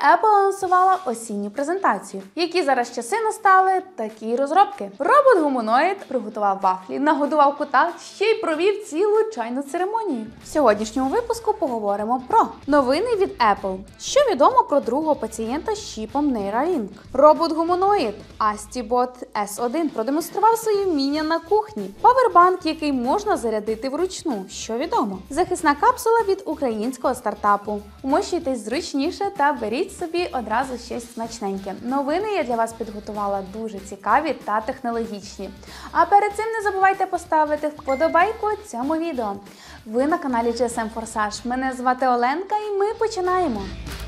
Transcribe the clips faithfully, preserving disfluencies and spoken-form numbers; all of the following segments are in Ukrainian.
Apple анонсувала осінню презентацію. Які зараз часи настали, такі й розробки. Робот-гуманоїд приготував вафлі, нагодував кота, ще й провів цілу чайну церемонію. В сьогоднішньому випуску поговоримо про новини від Apple. Що відомо про другого пацієнта з чіпом Neuralink? Робот-гуманоїд Astibot ес один продемонстрував свої вміння на кухні. Павербанк, який можна зарядити вручну. Що відомо? Захисна капсула від українського стартапу. Умощуйтесь зручніше та беріть собі одразу щось смачненьке. Новини я для вас підготувала дуже цікаві та технологічні. А перед цим не забувайте поставити вподобайку цьому відео. Ви на каналі джі ес ем Форсаж. Мене звати Оленка і ми починаємо.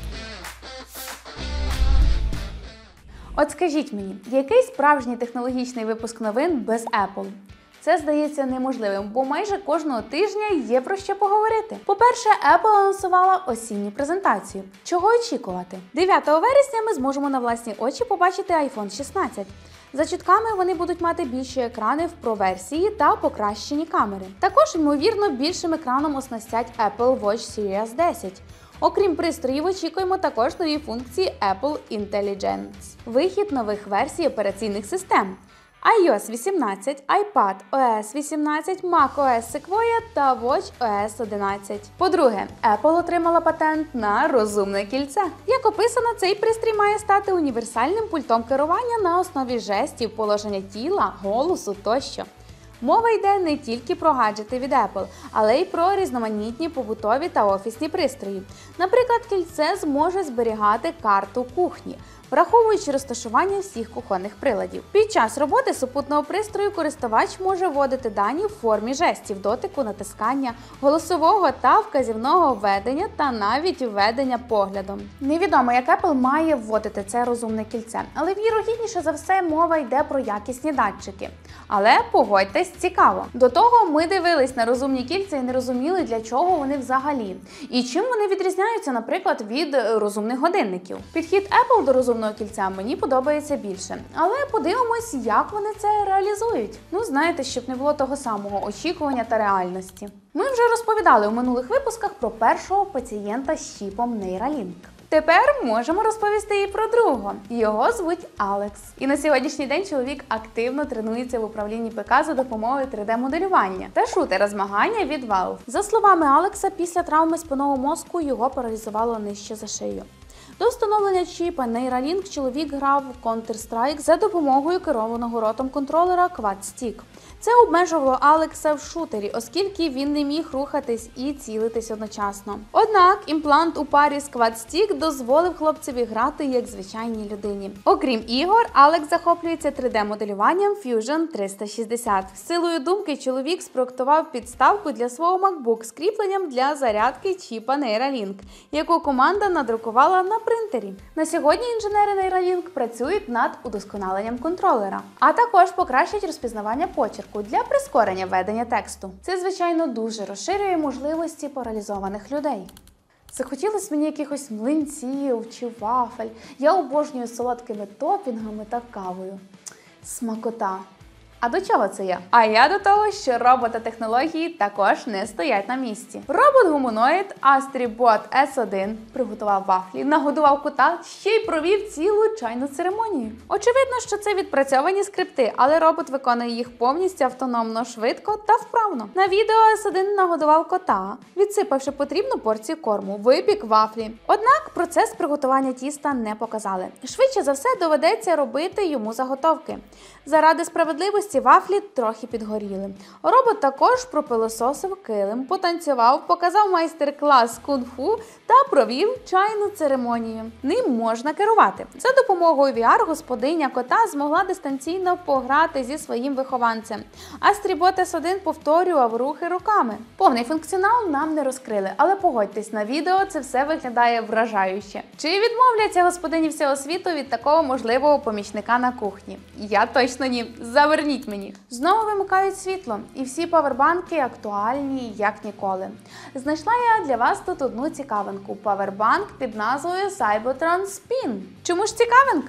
От скажіть мені, який справжній технологічний випуск новин без Apple? Це здається неможливим, бо майже кожного тижня є про що поговорити. По-перше, Apple анонсувала осінню презентацію. Чого очікувати? дев'ятого вересня ми зможемо на власні очі побачити айфон шістнадцять. За чутками, вони будуть мати більші екрани в Pro-версії та покращені камери. Також, ймовірно, більшим екраном оснастять Apple Watch Series десять. Окрім пристроїв, очікуємо також нові функції Apple Intelligence. Вихід нових версій операційних систем. ай о ес вісімнадцять, iPadOS вісімнадцять, macOS Sequoia та watchOS одинадцять. По-друге, Apple отримала патент на розумне кільце. Як описано, цей пристрій має стати універсальним пультом керування на основі жестів, положення тіла, голосу тощо. Мова йде не тільки про гаджети від Apple, але й про різноманітні побутові та офісні пристрої. Наприклад, кільце зможе зберігати карту кухні, враховуючи розташування всіх кухонних приладів. Під час роботи супутного пристрою користувач може вводити дані в формі жестів, дотику, натискання, голосового та вказівного введення та навіть введення поглядом. Невідомо, як Apple має вводити це розумне кільце, але вірогідніше за все мова йде про якісні датчики. Але погодьтесь, цікаво. До того ми дивились на розумні кільця і не розуміли, для чого вони взагалі. І чим вони відрізняються, наприклад, від розумних годинників. Підхід Apple до розумного кільця мені подобається більше. Але подивимось, як вони це реалізують. Ну, знаєте, щоб не було того самого очікування та реальності. Ми вже розповідали у минулих випусках про першого пацієнта з чіпом Neuralink. Тепер можемо розповісти і про другого. Його звуть Алекс. І на сьогоднішній день чоловік активно тренується в управлінні ПК за допомогою три де-моделювання та шутера змагання від Valve. За словами Алекса, після травми спинного мозку його паралізувало нижче за шию. До встановлення чіпа Neuralink чоловік грав в Counter-Strike за допомогою керованого ротом контролера QuadStick. Це обмежувало Алекса в шутері, оскільки він не міг рухатись і цілитись одночасно. Однак імплант у парі з QuadStick дозволив хлопцеві грати як звичайній людині. Окрім ігор, Алекс захоплюється три де-моделюванням Fusion триста шістдесят. Силою думки чоловік спроектував підставку для свого MacBook з кріпленням для зарядки чіпа Neuralink, яку команда надрукувала на принтері. На сьогодні інженери Neuralink працюють над удосконаленням контролера, а також покращать розпізнавання почерку для прискорення ведення тексту. Це, звичайно, дуже розширює можливості паралізованих людей. Захотілося мені якихось млинців чи вафель. Я обожнюю солодкими топінгами та кавою. Смакота. А до чого це я? А я до того, що робототехнології також не стоять на місці. Робот-гуманоїд Astibot ес один приготував вафлі, нагодував кота, ще й провів цілу чайну церемонію. Очевидно, що це відпрацьовані скрипти, але робот виконує їх повністю автономно, швидко та вправно. На відео ес один нагодував кота, відсипавши потрібну порцію корму, випік вафлі. Однак процес приготування тіста не показали. Швидше за все доведеться робити йому заготовки. Заради справедливості вафлі трохи підгоріли. Робот також пропилососив килим, потанцював, показав майстер-клас кунг-фу та провів чайну церемонію. Ним можна керувати. За допомогою ві ар господиня кота змогла дистанційно пограти зі своїм вихованцем. Astibot ес один повторював рухи руками. Повний функціонал нам не розкрили, але погодьтесь, на відео це все виглядає вражаюче. Чи відмовляться господині всього світу від такого можливого помічника на кухні? Я точно ні. Заверніть мені. Знову вимикають світло, і всі павербанки актуальні як ніколи. Знайшла я для вас тут одну цікавинку – павербанк під назвою Cybertron Spin. Чому ж цікавинка?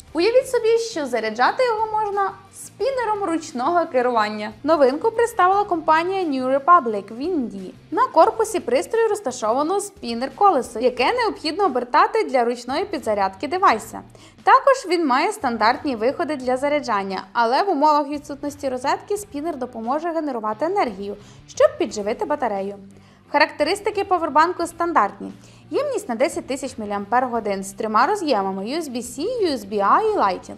Уявіть собі, що заряджати його можна спінером ручного керування. Новинку представила компанія New Republic в Індії. На корпусі пристрою розташовано спінер-колесо, яке необхідно обертати для ручної підзарядки девайса. Також він має стандартні виходи для заряджання, але в умовах відсутності розетки спінер допоможе генерувати енергію, щоб підживити батарею. Характеристики павербанку стандартні. Ємність на десять тисяч мАч з трьома роз'ємами ю ес бі-C, ю ес бі-I і Lightning.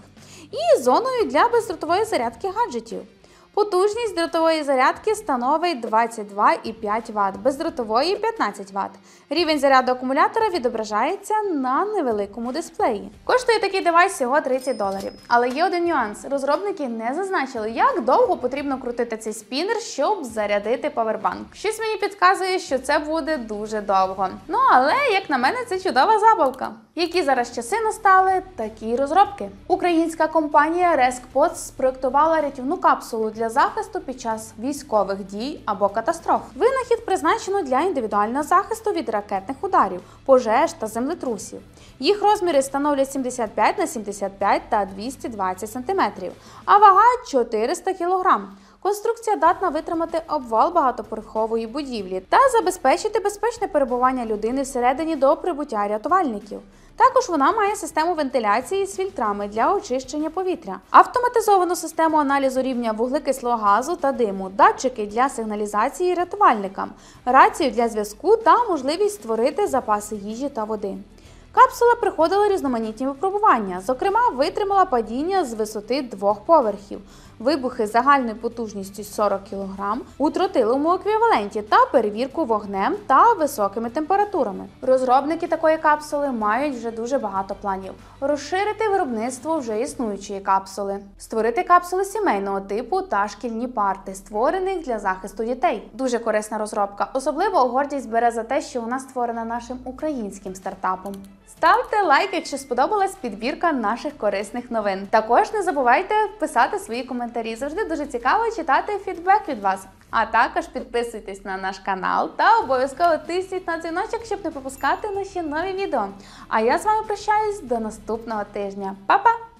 І зоною для бездротової зарядки гаджетів. Потужність дротової зарядки становить двадцять два і п'ять ватт, бездротової – п'ятнадцять ватт. Рівень заряду акумулятора відображається на невеликому дисплеї. Коштує такий девайс всього тридцять доларів. Але є один нюанс. Розробники не зазначили, як довго потрібно крутити цей спінер, щоб зарядити павербанк. Щось мені підказує, що це буде дуже довго. Ну, але, як на мене, це чудова забавка. Які зараз часи настали, такі й розробки. Українська компанія Reskpods спроектувала рятівну капсулу для захисту під час військових дій або катастроф. Винахід призначено для індивідуального захисту від ракетних ударів, пожеж та землетрусів. Їх розміри становлять сімдесят п'ять на сімдесят п'ять та двісті двадцять сантиметрів, а вага чотириста кілограм. Конструкція здатна витримати обвал багатоповерхової будівлі та забезпечити безпечне перебування людини всередині до прибуття рятувальників. Також вона має систему вентиляції з фільтрами для очищення повітря, автоматизовану систему аналізу рівня вуглекислого газу та диму, датчики для сигналізації рятувальникам, рацію для зв'язку та можливість створити запаси їжі та води. Капсула проходила різноманітні випробування, зокрема, витримала падіння з висоти двох поверхів, вибухи загальною потужністю сорок кілограм у тротиловому еквіваленті та перевірку вогнем та високими температурами. Розробники такої капсули мають вже дуже багато планів. Розширити виробництво вже існуючої капсули, створити капсули сімейного типу та шкільні парти, створених для захисту дітей. Дуже корисна розробка. Особливо гордість бере за те, що вона створена нашим українським стартапом. Ставте лайк, якщо сподобалась підбірка наших корисних новин. Також не забувайте писати свої коментарі. Завжди дуже цікаво читати фідбек від вас. А також підписуйтесь на наш канал та обов'язково тисніть на дзвіночок, щоб не пропускати наші нові відео. А я з вами прощаюсь до наступного тижня. Па-па!